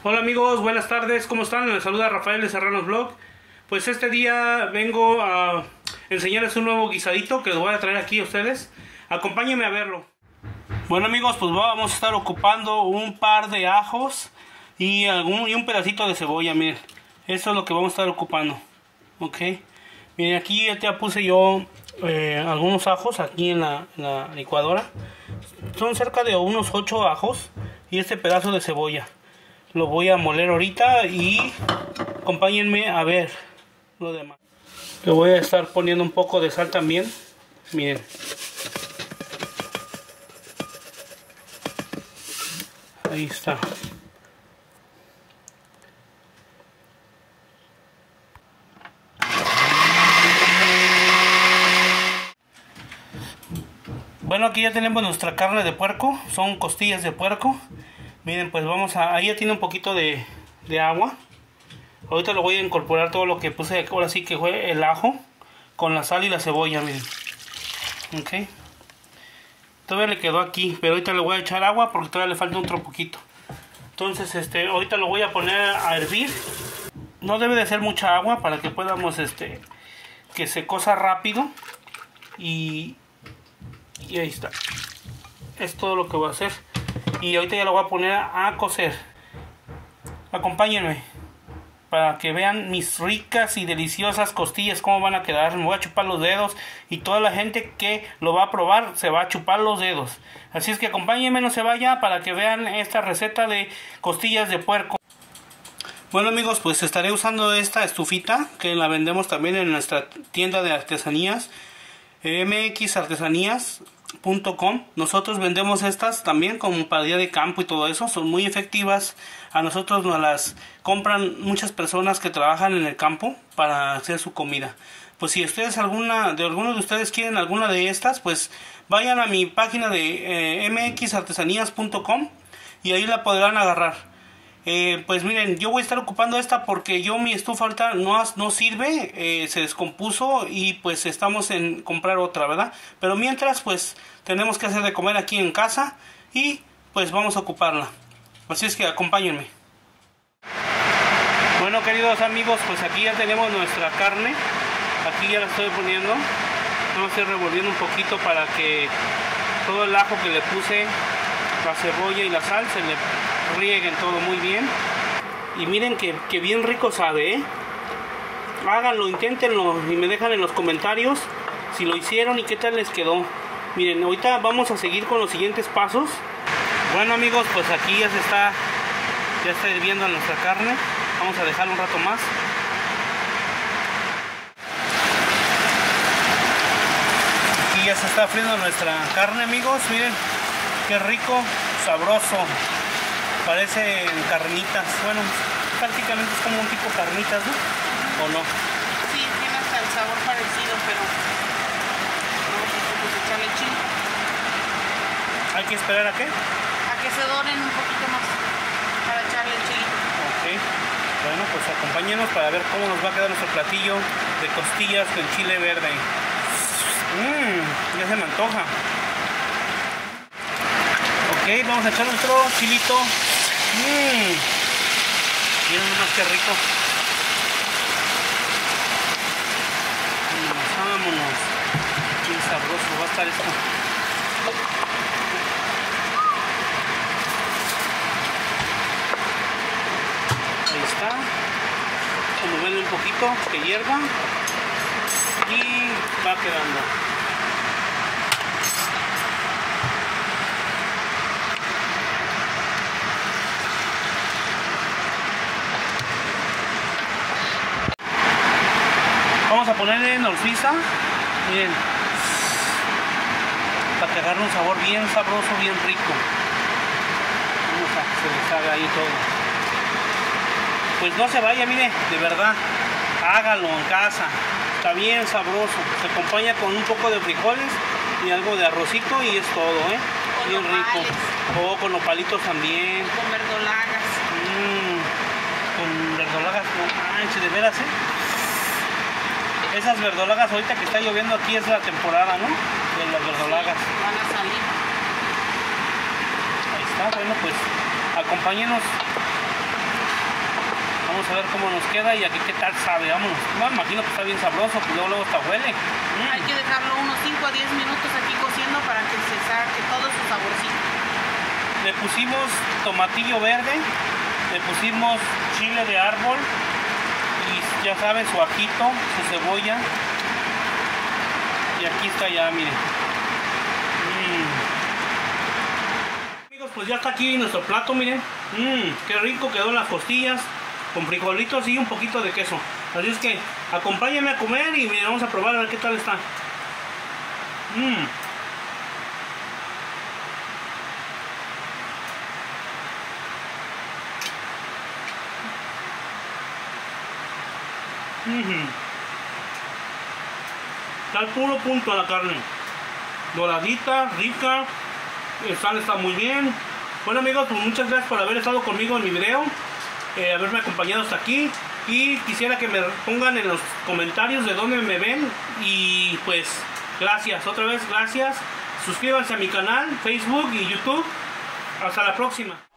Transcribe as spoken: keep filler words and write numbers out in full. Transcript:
Hola amigos, buenas tardes, ¿cómo están? Les saluda Rafael de Serranos Vlog. Pues este día vengo a enseñarles un nuevo guisadito que les voy a traer aquí a ustedes. Acompáñenme a verlo. Bueno amigos, pues vamos a estar ocupando un par de ajos y, algún, y un pedacito de cebolla, miren. Eso es lo que vamos a estar ocupando. Ok. Miren, aquí ya puse yo eh, algunos ajos aquí en la, en la licuadora. Son cerca de unos ocho ajos y este pedazo de cebolla. Lo voy a moler ahorita y acompáñenme a ver lo demás. Le voy a estar poniendo un poco de sal también. Miren. Ahí está. Bueno, aquí ya tenemos nuestra carne de puerco. Son costillas de puerco. Miren, pues vamos a... Ahí ya tiene un poquito de, de agua. Ahorita lo voy a incorporar todo lo que puse. Ahora sí que fue el ajo con la sal y la cebolla, miren. Ok. Todavía le quedó aquí, pero ahorita le voy a echar agua porque todavía le falta otro poquito. Entonces, este, ahorita lo voy a poner a hervir. No debe de ser mucha agua para que podamos, este, que se cosa rápido. Y, y ahí está. Es todo lo que voy a hacer. Y ahorita ya lo voy a poner a cocer. Acompáñenme para que vean mis ricas y deliciosas costillas cómo van a quedar. Me voy a chupar los dedos y toda la gente que lo va a probar se va a chupar los dedos. Así es que acompáñenme, no se vaya, para que vean esta receta de costillas de puerco. Bueno amigos, pues estaré usando esta estufita que la vendemos también en nuestra tienda de artesanías, m x artesanías punto com. Nosotros vendemos estas también como para día de campo y todo eso. Son muy efectivas. A nosotros nos las compran muchas personas que trabajan en el campo para hacer su comida. Pues si ustedes alguna de alguno de ustedes quieren alguna de estas, pues vayan a mi página de eh, m x artesanías punto com y ahí la podrán agarrar. Eh, pues miren, yo voy a estar ocupando esta porque yo mi estufa ahorita no, no sirve, eh, se descompuso y pues estamos en comprar otra, ¿verdad? Pero mientras pues tenemos que hacer de comer aquí en casa y pues vamos a ocuparla. Así es que acompáñenme. Bueno queridos amigos, pues aquí ya tenemos nuestra carne. Aquí ya la estoy poniendo. Vamos a estar revolviendo un poquito para que todo el ajo que le puse, la cebolla y la sal se le rieguen todo muy bien. Y miren que, que bien rico sabe, ¿eh? Háganlo, inténtenlo y me dejan en los comentarios si lo hicieron y qué tal les quedó. Miren, ahorita vamos a seguir con los siguientes pasos. Bueno amigos, pues aquí ya se está ya está hirviendo nuestra carne. Vamos a dejarlo un rato más. Aquí ya se está friendo nuestra carne amigos. Miren qué rico, sabroso. Parecen carnitas, bueno, prácticamente es como un tipo carnitas, ¿no? ¿O no? Sí, tiene hasta el sabor parecido, pero vamos a echarle chile. ¿Hay que esperar a qué? A que se doren un poquito más para echarle el chile. Ok, bueno, pues acompáñenos para ver cómo nos va a quedar nuestro platillo de costillas con chile verde. Mmm, ya se me antoja. Ok, vamos a echar nuestro chilito. Mmm, miren nomás qué rico. Vámonos, vámonos. Qué sabroso va a estar esto. Ahí está. Vamos a moverle un poquito, que hierva. Y va quedando. Vamos a ponerle nolfiza, miren, para que agarre un sabor bien sabroso, bien rico. Vamos a que se les haga ahí todo. Pues no se vaya, mire, de verdad, hágalo en casa, está bien sabroso. Se acompaña con un poco de frijoles y algo de arrocito y es todo, ¿eh? Con bien nopales. rico. O con nopalitos también. Con verdolagas. Mmm, con verdolagas, no manches, de veras, ¿eh? Esas verdolagas ahorita que está lloviendo aquí es la temporada, ¿no? De las verdolagas. Van a salir. Ahí está, bueno pues acompáñenos Vamos a ver cómo nos queda y aquí qué tal sabe. Vámonos. No, me imagino que está bien sabroso, pues luego, luego hasta huele. Mm. Hay que dejarlo unos cinco a diez minutos aquí cociendo para que se saque todo su saborcito. Le pusimos tomatillo verde, le pusimos chile de árbol y ya saben, su ajito, su cebolla. Y aquí está ya, miren. Mm. Amigos, pues ya está aquí nuestro plato, miren. Mmm, qué rico quedó las costillas con frijolitos y un poquito de queso. Así es que acompáñenme a comer y miren, vamos a probar a ver qué tal está. Mmm. Mm-hmm. Está al puro punto a la carne. Doradita, rica. El sal está muy bien. Bueno amigos, pues muchas gracias por haber estado conmigo en mi video, eh, haberme acompañado hasta aquí, y quisiera que me pongan en los comentarios de dónde me ven, y pues gracias, otra vez gracias, suscríbanse a mi canal Facebook y YouTube. Hasta la próxima.